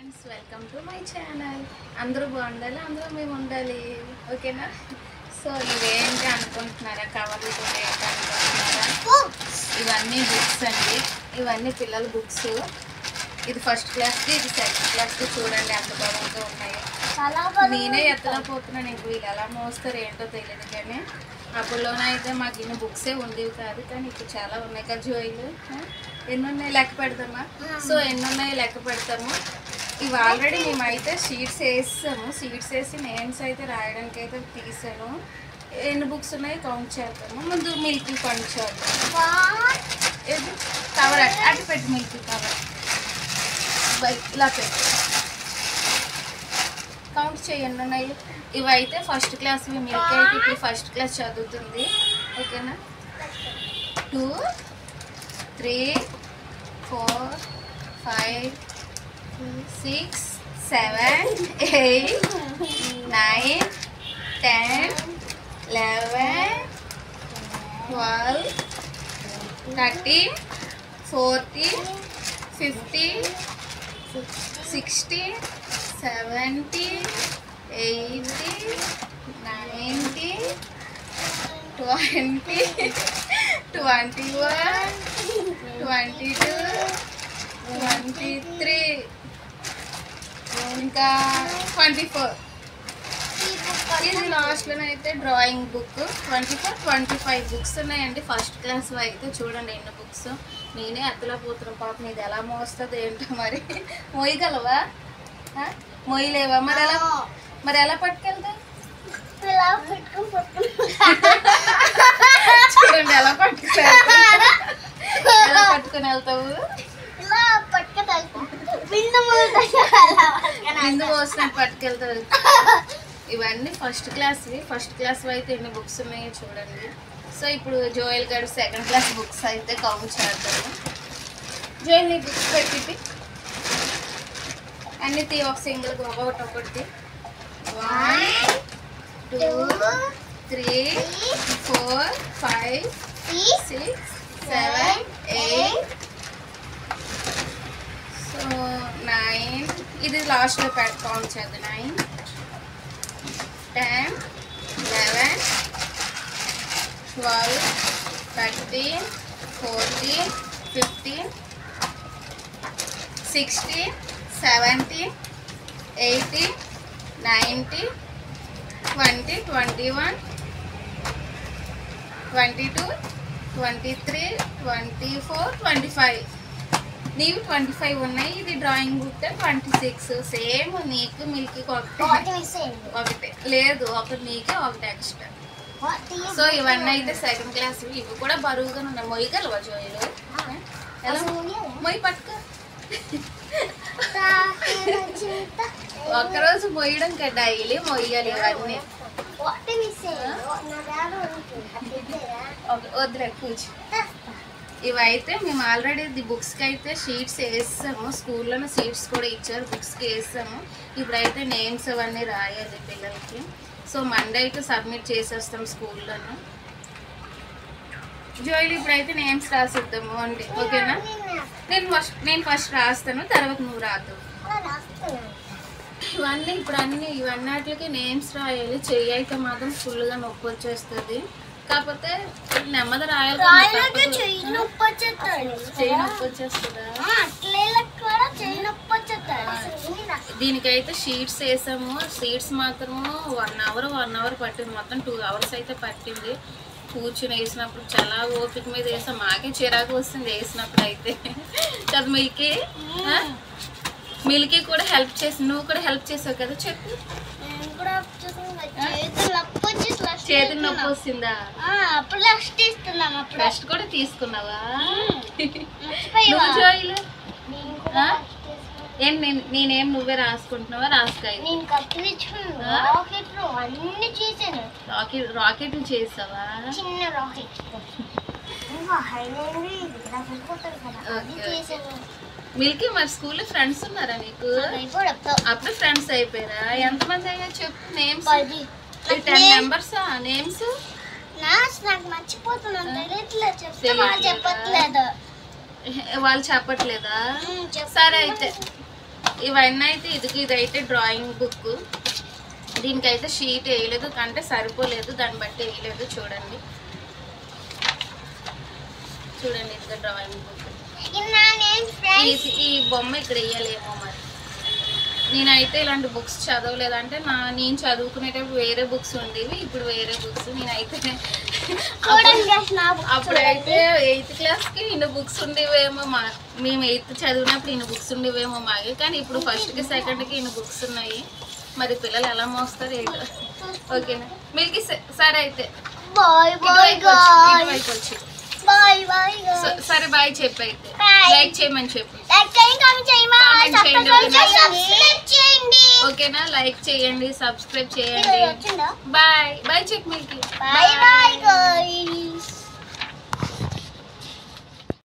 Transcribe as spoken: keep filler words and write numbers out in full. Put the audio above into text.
Friends, welcome to my channel. అందరూ బాగుండాలి, అందరూ మేము ఉండాలి, ఓకేనా? సో ఇవేంటి అనుకుంటున్నారా? కవర్లు కూడా ఏంటి అనుకుంటున్నారా? ఇవన్నీ బుక్స్ అండి, ఇవన్నీ పిల్లల బుక్స్. ఇది ఫస్ట్ క్లాస్కి, ఇది సెకండ్ క్లాస్కి. చూడండి ఎంత బాగుంటూ ఉన్నాయి. నేనే ఎత్తలేకపోతున్నాను, ఇంక వీళ్ళు ఎలా మోస్తారు ఏంటో తెలియదు. కానీ అప్పుడులోనైతే మాకు ఇన్ని బుక్సే ఉండేవి కాదు, కానీ ఇప్పుడు చాలా ఉన్నాయి కదా జోయిలు. ఎన్ని ఉన్నాయి లెక్క పెడతామా? సో ఎన్ని ఉన్నాయి లెక్క పెడతాము. ఇవి ఆల్రెడీ మేమైతే షీట్స్ వేసాము. షీట్స్ వేసి నేమ్స్ అయితే రాయడానికి అయితే తీసాను. ఎన్ని బుక్స్ ఉన్నాయి కౌంట్ చేద్దాము. ముందు మిల్కీ కౌంట్ చేద్దాం. కవర్ అటు అటు పెట్టి మిల్కీ కవర్ ఇలా పెట్టి కౌంట్ చేయండి ఉన్నాయి. ఇవైతే ఫస్ట్ క్లాస్. మిల్కీ అయితే ఇప్పుడు ఫస్ట్ క్లాస్ చదువుతుంది, ఓకేనా? Two three four five six seven eight nine ten eleven twelve thirteen fourteen fifteen sixteen seventeen eighteen nineteen twenty twenty one twenty two twenty three ఇంకా twenty four. ఇది లాస్ట్లోనే అయితే drawing book. Twenty four twenty five books ఉన్నాయండి first class అయితే. చూడండి ఎన్ని books. నేనే ఎత్తలేకపోతున్నాను పాపం. ఇది ఎలా మోస్తుంది ఏంటో మరి. మోయగలవా? మోయలేవా? మరి ఎలా మరి ఎలా పట్టుకెళ్తా? చూడండి ఎలా పట్టుకుని ఎలా పట్టుకుని వెళ్తావు. బిందు పోసినట్టు పట్టుకెళ్తావు. ఇవన్నీ ఫస్ట్ క్లాస్వి. ఫస్ట్ క్లాస్ అయితే ఎన్ని బుక్స్ ఉన్నాయో చూడండి. సో ఇప్పుడు జోయల్ గారు సెకండ్ క్లాస్ బుక్స్ అయితే కౌంట్ చేద్దాము. జోయల్ నీ బుక్స్ పెట్టి అన్ని తీ, ఒక సింగిల్ ఒకటి ఒకటి. One two three four five six seven eight so nine. ఇది లాస్ట్లో పెట్టి కౌంట్ చేద్దాం. Nine ten eleven twelve thirteen fourteen fifteen sixteen seventeen eighteen nineteen twenty twenty one twenty two twenty three twenty four twenty five. నీవు twenty five ఉన్నాయి. ఇది drawing book twenty six. Same నీకు Milky ఒకటి లేదు, ఒకటి నీకే ఒకటి ఎక్స్ట్రా. సో ఇవన్నీ అయితే సెకండ్ క్లాస్. ఇవి కూడా బరువుగా ఉన్నాయి. మొయ్యగలవా జోయిలు? ఎలా మొయ్యి పట్టుకో. ఒక్కరోజు మొయ్యడం కదా, డైలీ మొయ్యాలి ఇవన్నీ. వద్దులే కూర్చో. ఇవైతే మేము ఆల్రెడీ ది బుక్స్కి అయితే షీట్స్ వేసాము. స్కూల్లోనే షీట్స్ కూడా ఇచ్చారు, బుక్స్కి వేసాము. ఇప్పుడైతే నేమ్స్ అవన్నీ రాయాలి పిల్లలకి. సో మండే అయితే సబ్మిట్ చేసేస్తాం స్కూల్లోనే. జోయిల్ ఇప్పుడైతే నేమ్స్ రాసిద్దాము అండి, ఓకేనా? నేను ఫస్ట్ నేను ఫస్ట్ రాస్తాను, తర్వాత నువ్వు రాదు. ఇవన్నీ ఇప్పుడు అన్ని ఇవన్నిటికి నేమ్స్ రాయాలి. చెయ్యి అయితే మాత్రం ఫుల్గా నొప్పి వచ్చేస్తుంది. కాకపోతే నెమ్మది రాయాలి. చెయ్యి నొప్పి వచ్చేస్తుందా? దీనికైతే షీట్స్ వేసాము. షీట్స్ మాత్రము వన్ అవర్ వన్ అవర్ పట్టింది. మొత్తం టూ అవర్స్ అయితే పట్టింది. కూర్చుని వేసినప్పుడు చాలా ఓపిక మీద వేసాం. మాకే చిరాకు వస్తుంది వేసినప్పుడు అయితే కదా. మిల్కీ మిల్కీ కూడా హెల్ప్ చేసి, నువ్వు కూడా హెల్ప్ చేసావు కదా. చెప్పు. చేతులు నొప్పి వస్తుందా? రెస్ట్ కూడా తీసుకున్నావా? జోయిలు ఏం నేనేం నువ్వే రాసుకుంటున్నావా? రాసుకాయ రాకెట్ రాకెట్లు చేసావా? మిల్కీ మరి స్కూల్లో ఫ్రెండ్స్ ఉన్నారా నీకు? అప్పుడు ఫ్రెండ్స్ అయిపోయారా? ఎంతమంది అయ్యా చెప్పు. Names ten మెంబర్సా? నేమ్స్ వాళ్ళు చెప్పట్లేదా? సరే అయితే ఇవన్నీ అయితే ఇది ఇదైతే డ్రాయింగ్ బుక్. దీనికైతే షీట్ వేయలేదు అంటే సరిపోలేదు, దాన్ని బట్టి వేయలేదు. చూడండి చూడండి ఇది డ్రాయింగ్ బుక్. ఈ బొమ్మ ఇక్కడ వేయలేమో మరి. నేనైతే ఇలాంటి బుక్స్ చదవలేదంటే నా నేను చదువుకునేటప్పుడు వేరే బుక్స్ ఉండేవి, ఇప్పుడు వేరే బుక్స్. నేనైతే అప్పుడైతే ఎయిత్ క్లాస్కి ఇన్ని బుక్స్ ఉండేవేమో మా మేము ఎయిత్ చదివినప్పుడు ఇన్ని బుక్స్ ఉండేవేమో మాకి, కానీ ఇప్పుడు ఫస్ట్కి సెకండ్కి ఇన్ని బుక్స్ ఉన్నాయి. మరి పిల్లలు ఎలా మోస్తారు ఏంటో. ఓకేనా మిల్కీ? సరే అయితే ఇటువైపు వచ్చి సరే బాయ్ చెప్పు. అయితే లైక్ చేయమని చెప్పు. ఓకేనా? లైక్ చేయండి, సబ్స్క్రైబ్ చేయండి. బాయ్ బాయ్ చెప్పు మిల్కీ. Bye bye guys.